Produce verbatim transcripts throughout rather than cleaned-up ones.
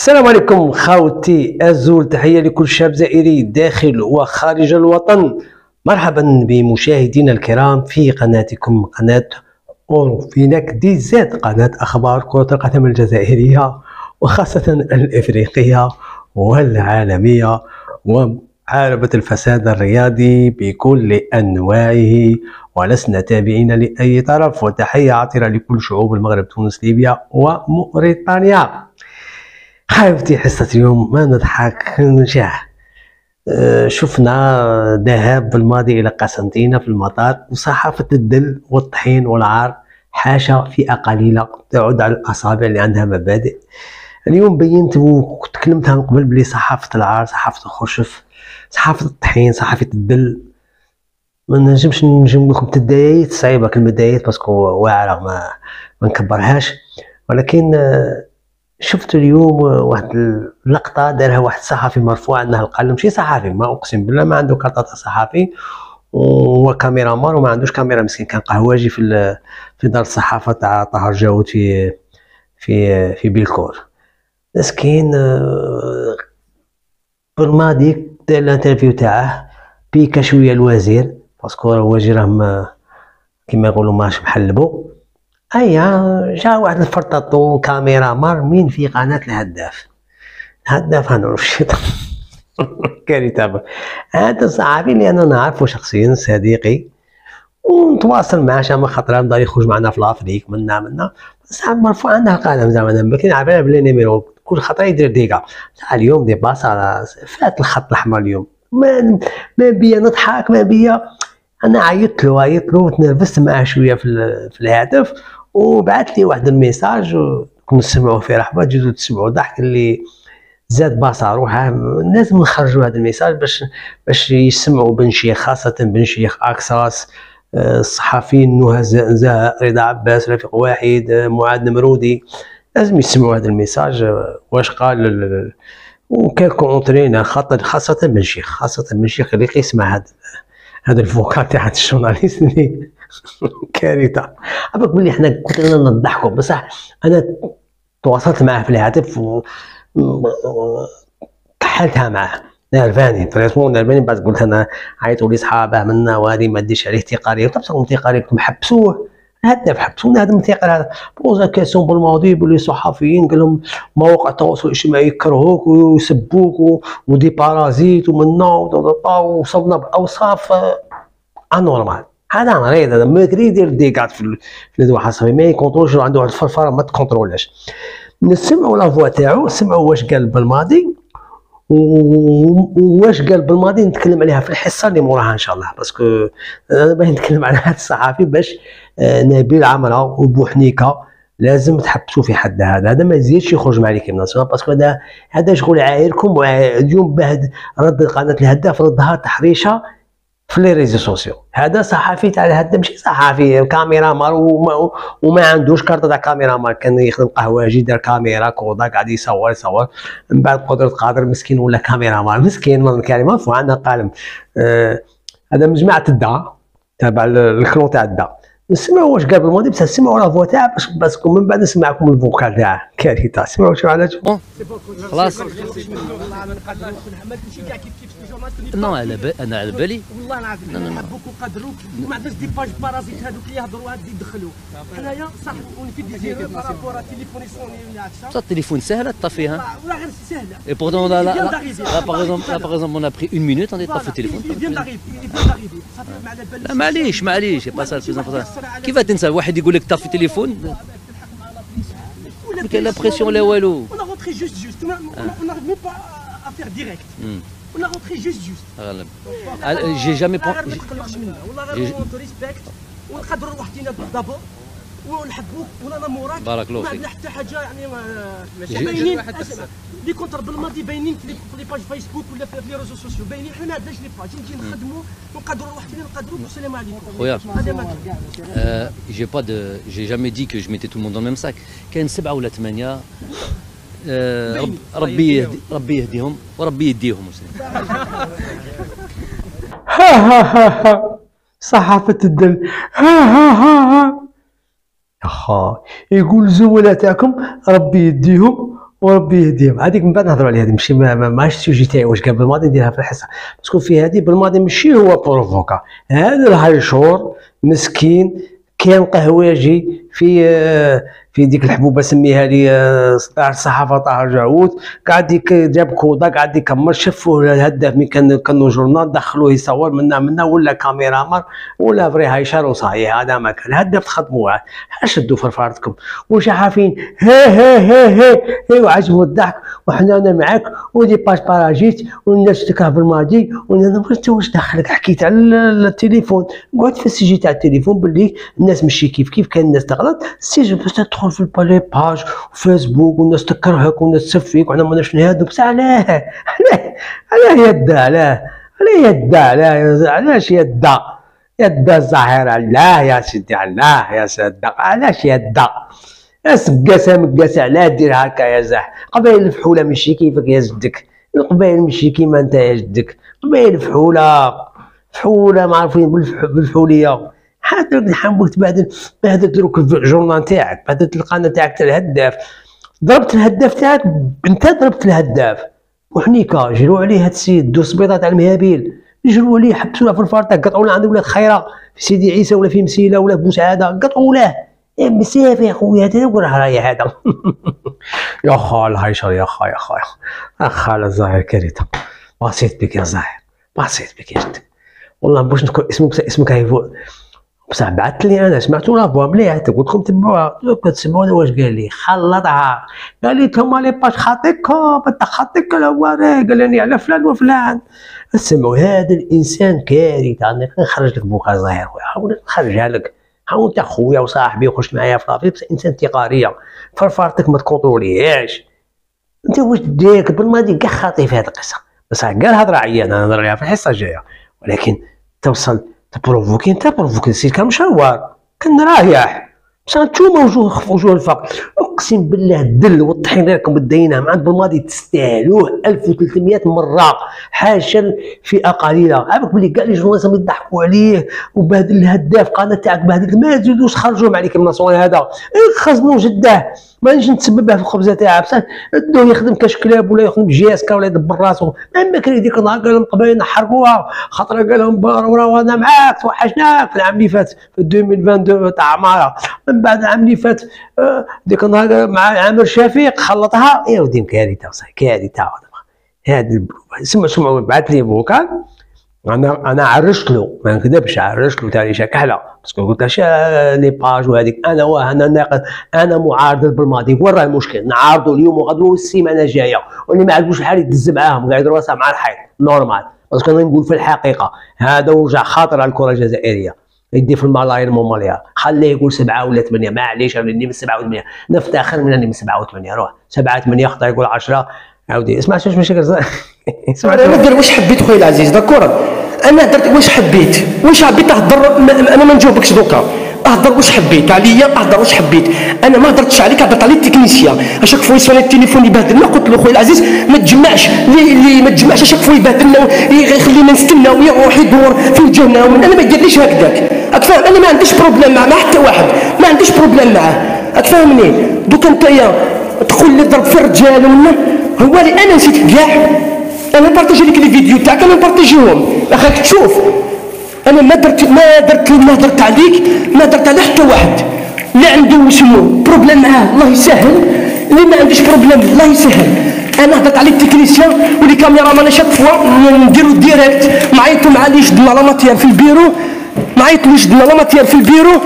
السلام عليكم خاوتي الزول، تحية لكل شاب زائري داخل وخارج الوطن. مرحبا بمشاهدينا الكرام في قناتكم قناة أوروفيناك دي زاد، قناة أخبار كرة القدم الجزائرية وخاصة الإفريقية والعالمية ومحاربة الفساد الرياضي بكل أنواعه، ولسنا تابعين لأي طرف. وتحية عطرة لكل شعوب المغرب، تونس، ليبيا وموريتانيا. حبيبتي حصة اليوم ما نضحك نشاه. أه شفنا ذهاب بالماضي إلى قسنطينة في المطار، وصحافة الدل والطحين والعار حاشا فئة قليلة تعود على الأصابع اللي عندها مبادئ. اليوم بينت وتكلمت من قبل بلي صحافة العار، صحافة الخشف، صحافة الطحين، صحافة الدل ما نجمش نجم لكم تدايت صعيبة كلمة دايت باسكو واعرة ما ما نكبرهاش. ولكن أه شفت اليوم واحد اللقطه دارها واحد الصحفي مرفوع عنه القلم، ماشي صحفي، ما اقسم بالله ما عنده كارطه صحفي وكاميرا مان وما عندوش كاميرا، مسكين كان قهواجي في في دار الصحافه تاع طاهر جاود في في في بيلكور. مسكين بالماضي دار الانترفيو تاعه بيكا شويه الوزير باسكو الوزير راهم كيما يقولوا ماش محلبو. ايا جا واحد الفرطاطو كاميرا مين في قناة الهداف. الهداف هنعرف الشيطان كارثة. هذا الصحفي اللي انا نعرفه شخصيا صديقي ونتواصل معاه، شاما خاطر بدا يخرج معنا في لافريك منا منا بس مرفوع عندها القلم زعما بكري عارفين بلي نيميرو كل خطره يدير ديكا. اليوم دي بلاصه فات الخط الاحمر. اليوم ما ما بيا نضحك، ما بيا انا عيطت له عيطت له وتنرفزت معاه شويه في, في الهاتف، وبعث لي واحد الميساج كنا نسمعوه في رحبه تجيو تسمعوا ضحك اللي زاد باصه روحه. لازم نخرجوا هذا الميساج باش باش يسمعوا بن شيخ، خاصه بن شيخ اكساس، الصحفيين نزهه، رضا عباس، رفيق واحد، معاذ نمرودي، لازم يسمعوا هذا الميساج واش قال. وكان كونترينا خاطر خاصه بن شيخ، خاصه بن شيخ اللي يسمع هذا هذا الفوكال تاع الجورناليست اللي كارثه. عباك بلي حنا كلنا نضحكوا بصح انا تواصلت معاه في الهاتف و كحلتها معاه، نرفاني فريسمون نرفاني. بعد قلت انا عيطوا لي صحابه منا وهذه ما ديش عليه انتقاليه. طب انتقاليكم حبسوه، الهداف حبسونا هذا الانتقال هذا بوزا كاسيون بالماضي بلي صحفيين قال لهم مواقع التواصل الاجتماعي يكرهوك ويسبوك ودي بارازيت ومنا وصلنا باوصاف انورمال. هذا مريض، هذا ما يقدر يدير ديكات في الواحد صافي ما يكونترولش، عنده واحد الفرفره ما تكونترولهاش. نسمعوا لا فوا تاعو، سمعوا واش قال بالماضي وواش قال بالماضي نتكلم عليها في الحصه اللي موراها ان شاء الله، باسكو انا باغي نتكلم على هذا الصحفي باش نبيل عمره وبوحنيكه لازم تحبسوا في حد هذا. هذا ما يزيدش يخرج مع ليكيب ناسيونال باسكو هذا هذا شغل عايركم. اليوم بعد رد قناه الهداف ردها تحريشه في لي ريزو سوسيو. هذا صحفي تاع الهداف ماشي صحفي كاميرا مان وما, وما عندوش كارطه تاع كاميرا مان، كان يخدم قهواجي دار كاميرا كودا قاعد يصور يصور من بعد قدرة قادر مسكين ولا كاميرا مان مسكين من كلمه مرفوع عندنا قلم. آه هذا من جماعه الدا تابع الكلون تاع الدا. نسمعوا واش قال بالماضي بصح نسمعوا لا فوا تاعه باش باسكو من بعد نسمعكم الفوكال تاعه كارثه. سمعوا شو على خلاص. نو على بالي انا على بالي والله العظيم نحبوك وقدروك وما عندناش دي باج بارازيت هذوك اللي يهضروا هاد يدخلوا حنايا صح ونفي دي زيرو بارابور تليفوني سوني ولا هكذا. صا التليفون سهله طفيها ولا غير سهله. اي بورتون لا لا لا باغ اكزومبل باغ اكزومبل اون ابري اون مينوت اون طفي التليفون. لا معليش معليش با سا كيف تنسى واحد يقول لك طفي التليفون كاين لا بريسيون لا والو. On a rentré juste juste. On n'arrive même pas à faire direct. On a rentré juste juste. غالب جي جامي ما تقلقش منا والله غير اون تو ريسبكت ونقدروا وحدينا دابور ونحبوك ولا موراك. بارك الله فيك. ما حتى حاجه يعني ماشي باينين لي كونتر بالماضي باينين في لي باج فيسبوك ولا في لي ريزو سوسيو باينين. حنا ما عندناش لي باج نجي نخدموا ونقدروا وحدينا نقدروك والسلام عليكم. خويا جي با دو جي جامي دي كو جو ميتي تو الموند دون ميم ساك. كاين سبعه ولا ثمانيه ربي يهدي ربي يهديهم وربي يديهم. ها ها ها ها صحافة الدل ها ها ها ها يخا يقول الزملاء تاعكم ربي يديهم وربي يهديهم. هذيك من بعد نهضروا عليها، هذه ماشي ماهيش السوجي تاعي واش قال بالماضي نديرها في الحصه، باسكو في هذه بالماضي ماشي هو بروفوكا، هذا الهايشور مسكين كان قهواجي في في ديك الحبوبه سميها لي الصحافه طاهر جعود، قاعد جاب كوضه قاعد يكمر، شافوه الهداف ملي كان كانوا جورنال دخلوه يصور منا منا ولا كاميرا ولا فري هايشر وصايي. هذا ما كان الهداف تخدموه شدوا فرفارتكم واش عارفين ها ها ها ها ها وعجبوا الضحك وحنا انا معاك ودي باش باراجيت والناس تكره بالماضي وانا انت واش دخلك. حكيت على التليفون، قعدت في السجي تاع التليفون باللي الناس ماشي كيف كيف، كان الناس تغلط سي باش تدخل في البالي باج وفيسبوك والناس تكرهك والناس تسفيك وحنا ماناش نهادو. بصح علاه علاه علاه يدا علاه علاه يدا علاه علاش يدا يدا الظاهر علاه يا سيدي علاه يا سيدي علاش يدا يا سقاسه مقاسه علاه دير هكا يا زاح. قبايل الفحوله ماشي كيفك يا جدك، القبايل ماشي كيما انت يا جدك، قبايل فحوله فحوله معروفين بالفحوليه. هذا الحنبوك تبهدل بهدلت دروك الجورنال تاعك، بهدلت القناه تاعك تاع الهداف، ضربت الهداف تاعك انت ضربت الهداف وحنيكا جروا عليه هاد السيد دو سبيطه تاع المهابيل، جروا عليه حبسوه في الفرطه، قطعوا له عند ولاد خيره في سيدي عيسى ولا في مسيله ولا في بوسعاده، قطعوا له مسافه يا خويا هذا وراه رايح هذا. يا خال هايشر يا خا يا خا يا خال الظاهر كريته بسيط بك يا ظاهر بسيط بك يا جدك والله باش نكون اسمك اسمك هيفوق. بصح بعثت لي انا سمعتو لافوا مليح قلت لكم تبعوها كتسمعونا واش قال لي خلطها، قال لي نتوما لي باج خاطيكم انت خاطيك الواري، قال لي على فلان وفلان. سمعوا هذا الانسان كارثه. انا نخرج لك بوكا ظاهر خويا حاول نخرجها لك، حاول انت خويا وصاحبي وخش معايا في لافي، بس انسان تقاريه فرفارتك ما تكونتروليهاش. انت واش ديرك بالماضي كاع خاطي في هذه القصه، بصح كاع الهضره عيانه نهضر عليها في الحصه الجايه، ولكن توصل تبروفوكي انت بروفوكي السيد كان مشوار كان رايح بصح نتوما وجوه وجوه الفقر. اقسم بالله الدل والطحين راكم بديناه مع بالماضي تستاهلوه ألف وثلاثمية مره، حاشا فئه قليله. عافاك بلي كاع لي جورناليست يضحكوا عليه وبهدل الهداف قناه تاعك بهدل، ما تزيدوش خرجوهم عليك من الصوان هذا، خزنوا جداه ما نجي نتسبب في الخبزه تاعه، بصح دوه يخدم كاش كلاب ولا يخدم جياسكا ولا يدبر راسو. ما كري ديك النهار قال لهم قبايل نحرقوها، خاطر قال لهم رانا معاك توحشناك في العام اللي فات في ألفين واثنين تاع عماره. من بعد العام اللي فات ديك النهار مع عامر شفيق خلطها يا ودي كارثه صح كارثه. هذا سمع سمعوا بعث لي فوكال، انا انا عرشت له ما نكذبش، عرشت له تاع كحله باسكو قلت اش لي باج وهذيك انا واه انا ناقد انا معارض بالماضي. وين راه المشكل؟ نعارضوا اليوم وغدوه والسيمانه الجايه، واللي ما عجبوش الحال يدز معاهم قاعد راسها مع الحيط نورمال، باسكو انا نقول في الحقيقه هذا وجع خاطر على الكره الجزائريه. يدي في الملايين موماليا خليه يقول سبعه ولا ثمانيه معليش انا من سبعه وثمانيه نفتخر من اني من سبعه وثمانيه روح سبعه ثمانيه خطا يقول عشره عاودي اسمع شوف مشاكل. اسمع انا ندير واش حبيت خويا العزيز داكور، انا درت واش حبيت واش حبيت نهضر. انا ما نجاوبكش دوكا، اهضر واش حبيت عليا، اهضر واش حبيت. انا ما هضرتش عليك، هضرت على التكنيسيان. اشاك فوا يسوني التليفون يبهدلنا، قلت له خويا العزيز ما تجمعش اللي ما تجمعش، اشاك فوا يبهدلنا يخلينا نستناو يروح يدور في الجنه. انا ما يديرليش هكذاك، راك فاهم؟ انا ما عنديش بروبليم مع حتى واحد، ما عنديش بروبليم معاه، راك فاهمني؟ دوكا نتايا تقول لي ضرب في الرجال ولا هو اللي انا نسيت كاع. انا بارطاجي لك لي فيديو تاعك انا نبارطاجيهم راك تشوف. انا ما درت ما درت ما درت عليك، ما درت على حتى واحد. اللي عنده وسمو بروبليم معاه الله يسهل، اللي ما عنديش بروبليم الله يسهل. انا هضرت على التكنيسيان ولي كاميرا مان شاك فوا نديرو ديريكت، نعيطو مع اللي شدنا لا ماتير في البيرو، نعيطو اللي شدنا لا ماتير في البيرو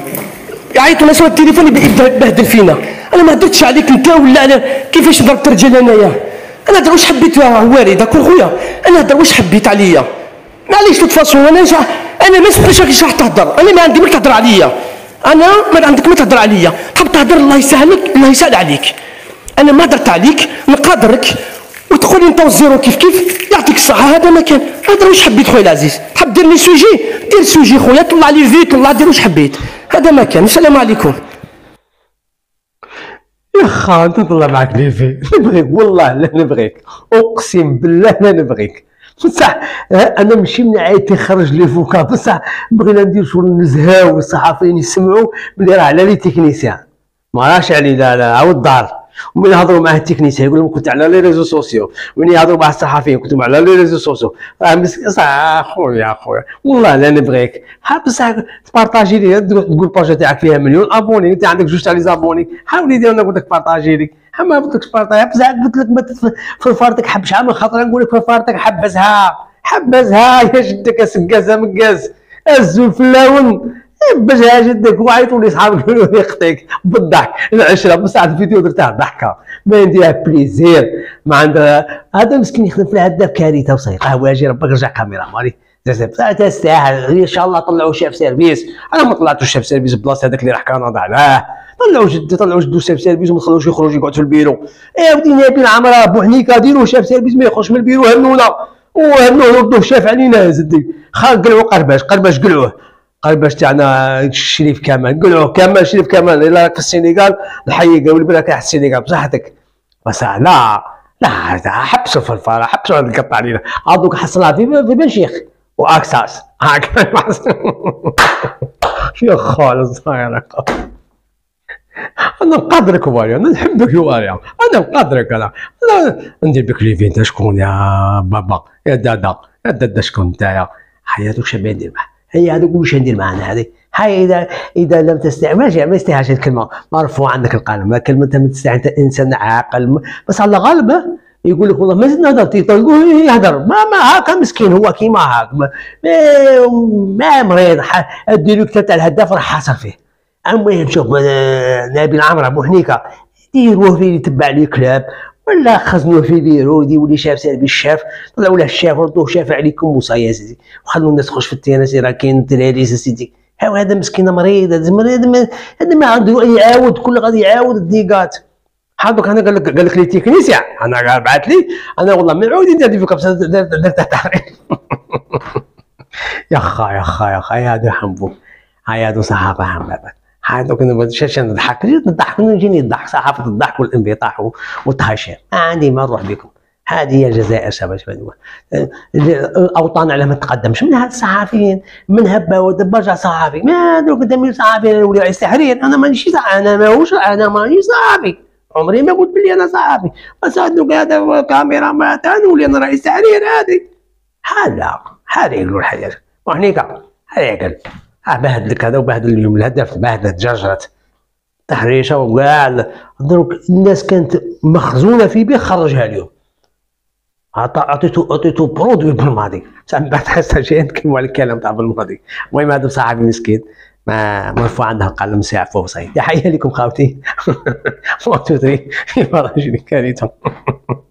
يعيطوا لنا سوا التليفون يبدا يبهدل فينا. انا ما هضرتش عليك انت ولا على كيفاش ضربت رجال انايا. انا هضر واش حبيت واري داكور خويا، انا هضر واش حبيت عليا. معليش توت فاسون انا انا ما سمعتش راك راح تهضر، انا ما عندي ما تهضر عليا، انا ما عندك ما تهضر عليا. تحب تهضر الله يسهلك الله يسهل عليك. انا ما هضرت عليك نقادرك وتقول لي انت والزيرو كيف كيف يعطيك الصحه. هذا ما كان. هذا واش حبيت خويا العزيز، تحب دير لي سوجي دير سوجي خويا، طلع لي فيك طلع دير واش حبيت. هذا ما كان. السلام عليكم. يا خا انت طلع معك ليفي نبغيك والله لا نبغيك، اقسم بالله لا نبغيك. بصح انا ماشي من عايتي خرج لي فوكا، بصح بغينا ندير شغل نزهاو والصحفيين يسمعوا بلي راه على لي تكنيسيان ما راهش علي لا لا عاود دار ومن يهضروا معاه التكنيسيين يقول لهم كنت على لي ريزو سوسيو، ومن يهضروا مع الصحفيين كنتم على لي ريزو سوسيو. راه مسكين صح اخويا اخويا والله لا نبغيك، بصح تبارطاجي لي تقول الباج تاعك فيها مليون ابوني، انت عندك جوج تاع لي زابوني، حاولي دير انا قلت لك بارطاجي لي، ما قلت لكش بارطاجي بصح قلت لك ما في فرتك حب شحال من خطره نقول لك في فرتك حبسها حبسها يا جدك اسكاسها مكاس الزول في اللون حبسها جدك وعيطوا لي صحابك قالوا لي خطيك بالضحك العشره بصح الفيديو درتها ضحكه ما نديرها بليزير ما عندها. هذا مسكين يخدم في الهداف كارثه وصاي قهواجي ربك رجع كاميرا مالي تستاهل ان شاء الله طلعوا شيف سيرفيس. انا ما طلعتوش شيف سيرفيس بلاصه هذاك اللي راح كندا علاه طلعوا جد طلعوا جدو شيف سيرفيس وما تخلوش يخرج يقعد في البيرو. ايه ودي نبيل عمرها بوحنيكه ديروا شيف سيرفيس ما يخرجش من البيرو هنونا وهنونا ردوه شاف علينا زدي خا قلعوا قرباش قرباش قلعوه قرباش تاعنا شريف كمال قلعوه كمال شريف كمال الا راك في السنغال نحييك ولي بالك راح السنغال بصحتك بصح لا لا حبسوا في الفرح حبسوا هذا القطع علينا عضوك حصلها في في بن شيخ واكساس هاك يا خالص صغيرك انا نقدرك واريا انا نحبك يا واريا انا نقدرك انا انا ندير بك لي فين شكون يا بابا يا دادا يا دادا شكون نتايا حياتك شنو ندير معاه هي هذوك واش ندير معنا هذه هاي اذا اذا لم تستطع ماشي ما يستاهلش الكلمه مرفوع عندك القلم كلمه انت ما تستطيع انت انسان عاقل بس على غالبه يقول لك والله ما زدنا هضر يقول يهضر ما ما هاكا مسكين هو كيما هاك ما, ما مريض الديريكتور تاع الهداف راه حاصل فيه. المهم شوف نبيل عمرو بوحنيكه ديروه فيه يتبع لي كلاب ولا خزنوه في بيرو يولي شاف سيرفيس الشاف طلعوا له الشاف ردوه شاف عليكم وصايا سيدي وخلوا الناس تخش في التيناس راه كاين دراري سيدي ها هذا مسكين مريض هذا مريض هذا ما عنده يعاود كل غادي يعاود الديكات. حاضرك انا قال لك قال لك لي تكنيسيان انا بعث لي انا والله ما نعاود ندير فيك بصح درت تحرير يا خا يا خا يا خا هذا حنبوك هاي هذو صحافه حنبابك هذوك شاشه نضحك نضحك نجيني الضحك صحافه الضحك والانبطاح والتهشير ما عندي ما نروح بكم. هذه هي الجزائر شباب شباب الاوطان على ما تقدمش من هاد الصحافيين من هبه ودبرجع صحافي ما هذوك قدامي صحافي نولي رئيس تحرير انا مانيش انا ماهوش انا مانيش صحافي عمري ما قلت بلي انا صحافي بس هذوك هذا كاميرا ما نولي انا رئيس تحرير هذه هذا هذا يقولوا الحياه وهنيكا هذا يقول اه بهدلك هذا وبهدل اليوم الهدف بهدلت جرجرت تحريشه وكاع دروك الناس كانت مخزونه في بيه خرجها اليوم عطيتو عطيتو برودوي بالماضي من بعد حس جاي نتكلموا على الكلام تاع بالماضي. المهم هذا صاحبي مسكين ما مرفوع عندها القلم ساعه فوق صحيح تحيه لكم خاوتي واحد اثنين ثلاثة يبارك فيك كارثه